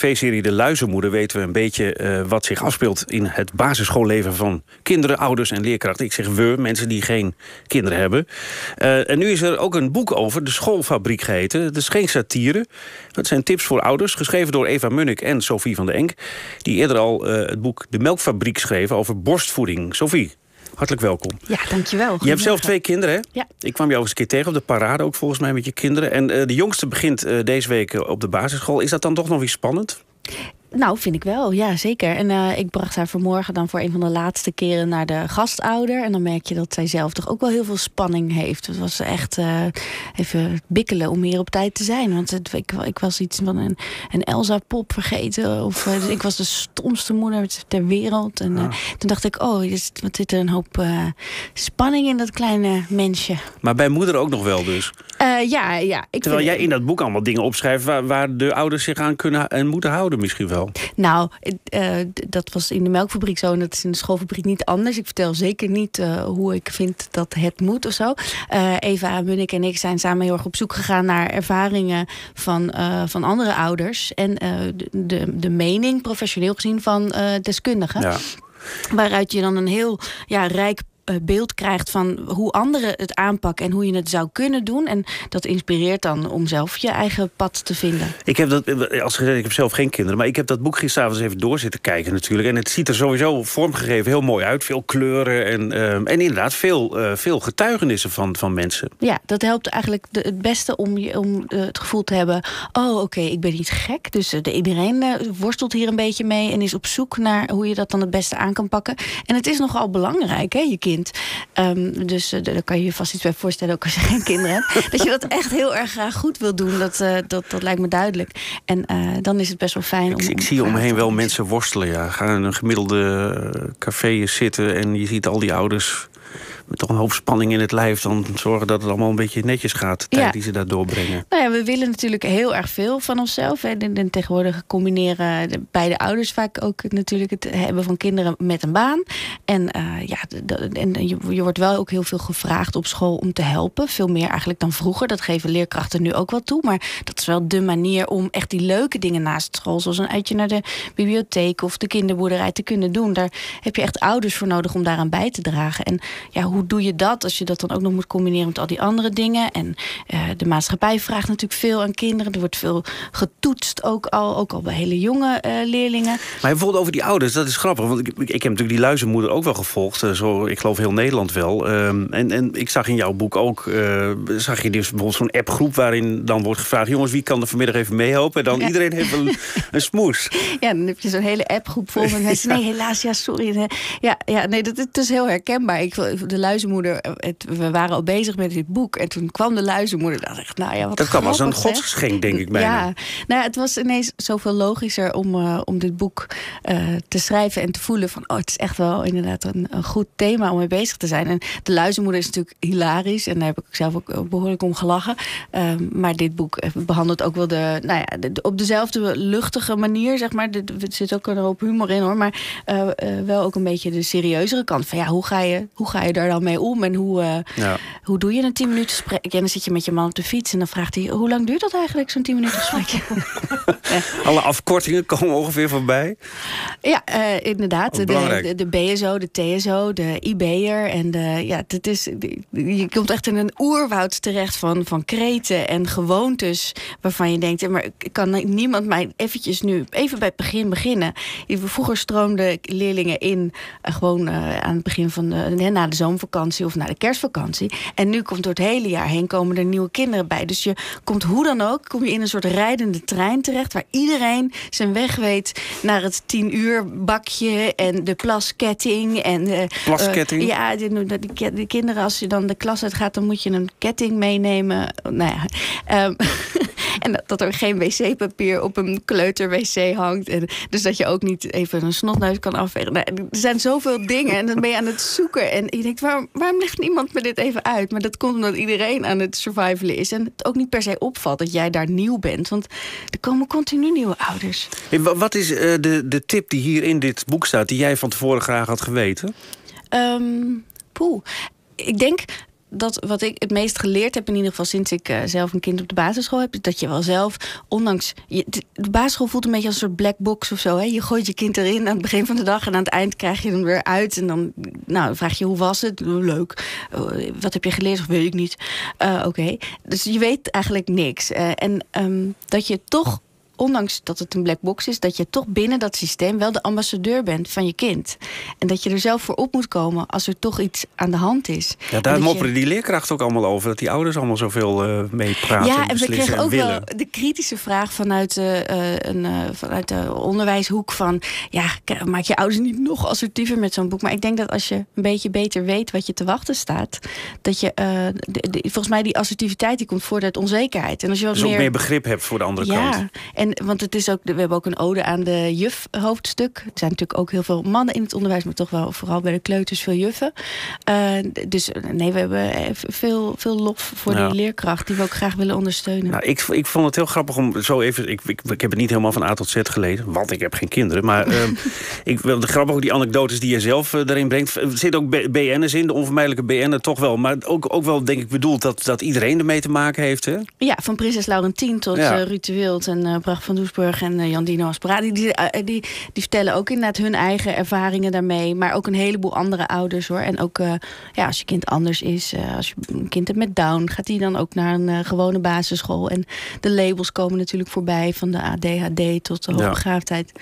tv-serie De Luizenmoeder weten we een beetje wat zich afspeelt in het basisschoolleven van kinderen, ouders en leerkrachten. Ik zeg we, mensen die geen kinderen hebben. En nu is er ook een boek over, De Schoolfabriek geheten. Het is geen satire. Het zijn tips voor ouders, geschreven door Eva Munnik en Sophie van de Enk, die eerder al het boek De Melkfabriek schreven over borstvoeding. Sophie, hartelijk welkom. Ja, dankjewel. Je hebt zelf 2 kinderen, hè? Ja. Ik kwam jou eens een keer tegen op de parade, ook volgens mij met je kinderen. En de jongste begint deze week op de basisschool. Is dat dan toch nog weer spannend? Nou, vind ik wel, ja, zeker. En ik bracht haar vanmorgen dan voor een van de laatste keren naar de gastouder. En dan merk je dat zij zelf toch ook wel heel veel spanning heeft. Het was echt even bikkelen om hier op tijd te zijn. Want ik was iets van een Elsa-pop vergeten. Dus ik was de stomste moeder ter wereld. En toen dacht ik, wat zit er een hoop spanning in dat kleine mensje. Maar bij moeder ook nog wel dus? Ja. Terwijl jij in dat boek allemaal dingen opschrijft waar de ouders zich aan kunnen en moeten houden misschien wel. Nou, dat was in de melkfabriek zo en dat is in de schoolfabriek niet anders. Ik vertel zeker niet hoe ik vind dat het moet of zo. Eva Munnik en ik zijn samen heel erg op zoek gegaan naar ervaringen van andere ouders. En de mening, professioneel gezien, van deskundigen. Ja. Waaruit je dan een heel rijk beeld krijgt van hoe anderen het aanpakken en hoe je het zou kunnen doen. En dat inspireert dan om zelf je eigen pad te vinden. Ik heb zelf geen kinderen, maar ik heb dat boek gisteravond even door zitten kijken natuurlijk. En het ziet er sowieso vormgegeven heel mooi uit. Veel kleuren en inderdaad veel getuigenissen van mensen. Ja, dat helpt eigenlijk het beste om het gevoel te hebben, ik ben niet gek. Dus iedereen worstelt hier een beetje mee en is op zoek naar hoe je dat dan het beste aan kan pakken. En het is nogal belangrijk, hè, je kind. Dus daar kan je je vast iets bij voorstellen, ook als je geen kinderen hebt. Dat je dat echt heel erg graag goed wil doen, dat lijkt me duidelijk. En dan is het best wel fijn om... Ik zie om me heen wel mensen worstelen, ja. Gaan in een gemiddelde café zitten en je ziet al die ouders met toch een hoop spanning in het lijf, dan zorgen dat het allemaal een beetje netjes gaat, de tijd die ze daar doorbrengen. Nou ja, we willen natuurlijk heel erg veel van onszelf. En tegenwoordig combineren beide ouders vaak ook natuurlijk het hebben van kinderen met een baan. En je wordt wel ook heel veel gevraagd op school om te helpen. Veel meer eigenlijk dan vroeger. Dat geven leerkrachten nu ook wel toe. Maar dat is wel de manier om echt die leuke dingen naast school, zoals een uitje naar de bibliotheek of de kinderboerderij te kunnen doen. Daar heb je echt ouders voor nodig om daaraan bij te dragen. En ja, hoe doe je dat als je dat dan ook nog moet combineren met al die andere dingen? En de maatschappij vraagt natuurlijk veel aan kinderen. Er wordt veel getoetst, ook al bij hele jonge leerlingen. Maar bijvoorbeeld over die ouders, dat is grappig. Want ik heb natuurlijk die luizenmoeder ook wel gevolgd. Ik geloof heel Nederland wel. En ik zag in jouw boek ook, zag je dus bijvoorbeeld zo'n appgroep waarin dan wordt gevraagd, jongens, wie kan er vanmiddag even meehelpen? En dan iedereen heeft een smoes. Ja, dan heb je zo'n hele appgroep vol met mensen. Nee, helaas, sorry. Nee, dat is heel herkenbaar. De luizenmoeder, we waren al bezig met dit boek. En toen kwam de luizenmoeder. Dacht ik, wat dat kwam als een godsgeschenk, denk ik bijna. Ja, het was ineens zoveel logischer om dit boek te schrijven en te voelen van, het is echt wel inderdaad een goed thema om mee bezig te zijn. En de luizenmoeder is natuurlijk hilarisch. En daar heb ik zelf ook behoorlijk om gelachen. Maar dit boek behandelt ook wel op dezelfde luchtige manier, zeg maar. Er zit ook een hoop humor in, hoor. Maar wel ook een beetje de serieuzere kant van, hoe ga je daar dan mee om? En hoe doe je een 10 minuten gesprek? En dan zit je met je man op de fiets en dan vraagt hij, hoe lang duurt dat eigenlijk, zo'n 10 minuten gesprek? Alle afkortingen komen ongeveer voorbij. Ja, inderdaad. De BSO, de TSO, de IB'er. En je komt echt in een oerwoud terecht van kreten en gewoontes waarvan je denkt, maar kan niemand mij eventjes nu even bij het begin beginnen? Vroeger stroomden leerlingen in gewoon aan het begin van na de zomervakantie of na de kerstvakantie. En nu komt door het hele jaar heen komen er nieuwe kinderen bij. Dus je komt hoe dan ook, kom je in een soort rijdende trein terecht waar iedereen zijn weg weet naar het 10 uur bakje en de plasketting. En plasketting? De kinderen, als je dan de klas uitgaat, dan moet je een ketting meenemen. En dat er geen wc-papier op een kleuter-wc hangt. En dus dat je ook niet even een snotneus kan afvegen. Er zijn zoveel dingen en dan ben je aan het zoeken. En je denkt, waarom legt niemand me dit even uit? Maar dat komt omdat iedereen aan het survivalen is. En het ook niet per se opvalt dat jij daar nieuw bent. Want er komen continu nieuwe ouders. Wat is de tip die hier in dit boek staat, die jij van tevoren graag had geweten? Ik denk dat wat ik het meest geleerd heb, in ieder geval sinds ik zelf een kind op de basisschool heb, is dat je wel zelf, ondanks... De basisschool voelt een beetje als een soort black box of zo. Hè? Je gooit je kind erin aan het begin van de dag en aan het eind krijg je hem weer uit. En dan vraag je, hoe was het? Leuk. Wat heb je geleerd? Of weet ik niet. Oké. Dus je weet eigenlijk niks. Dat je toch, ondanks dat het een black box is, dat je toch binnen dat systeem wel de ambassadeur bent van je kind. En dat je er zelf voor op moet komen als er toch iets aan de hand is. Ja, daar mopperen die leerkrachten ook allemaal over. Dat die ouders allemaal zoveel mee praten. Ja, en we kregen ook willen. wel de kritische vraag vanuit de onderwijshoek van, ja, maak je ouders niet nog assertiever met zo'n boek? Maar ik denk dat als je een beetje beter weet wat je te wachten staat, dat je, volgens mij die assertiviteit die komt voort uit onzekerheid. En als je wat dus ook meer begrip hebt voor de andere kant. Want het is ook, we hebben ook een ode aan de juf hoofdstuk. Er zijn natuurlijk ook heel veel mannen in het onderwijs, maar toch wel vooral bij de kleuters veel juffen. We hebben veel lof voor die leerkracht die we ook graag willen ondersteunen. Nou, ik vond het heel grappig om zo even... Ik heb het niet helemaal van A tot Z gelezen, want ik heb geen kinderen. Maar ik wil grappig ook die anekdotes die je zelf daarin brengt. Er zitten ook BN'ers in, de onvermijdelijke BN'er toch wel. Maar ook wel, denk ik, bedoeld dat iedereen ermee te maken heeft, hè? Ja, van prinses Laurentien tot Ruud de Wild en Bracht van Doesburg en Jan Dino Aspera. Die vertellen ook inderdaad hun eigen ervaringen daarmee. Maar ook een heleboel andere ouders, hoor. En ook als je kind anders is, als je een kind hebt met Down, gaat die dan ook naar een gewone basisschool. En de labels komen natuurlijk voorbij, van de ADHD tot de hoogbegaafdheid.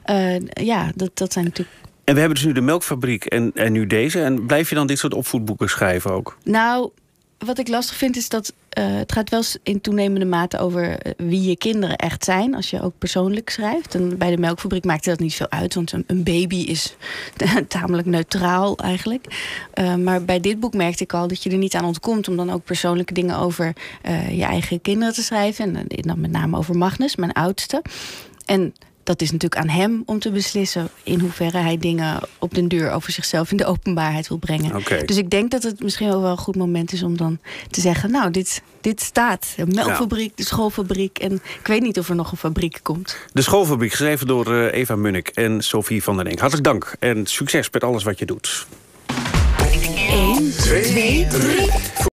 Dat zijn natuurlijk... En we hebben dus nu de Melkfabriek en nu deze. En blijf je dan dit soort opvoedboeken schrijven ook? Nou, wat ik lastig vind is dat het gaat wel in toenemende mate over wie je kinderen echt zijn, als je ook persoonlijk schrijft. En bij de Melkfabriek maakte dat niet veel uit, want een baby is tamelijk neutraal eigenlijk. Maar bij dit boek merkte ik al dat je er niet aan ontkomt om dan ook persoonlijke dingen over je eigen kinderen te schrijven. En dan met name over Magnus, mijn oudste. En dat is natuurlijk aan hem om te beslissen in hoeverre hij dingen op den duur over zichzelf in de openbaarheid wil brengen. Okay. Dus ik denk dat het misschien ook wel een goed moment is om dan te zeggen, nou, dit staat. De melkfabriek, de schoolfabriek. En ik weet niet of er nog een fabriek komt. De schoolfabriek, geschreven door Eva Munnik en Sophie van den Enk. Hartelijk dank en succes met alles wat je doet. 1, 2, 3...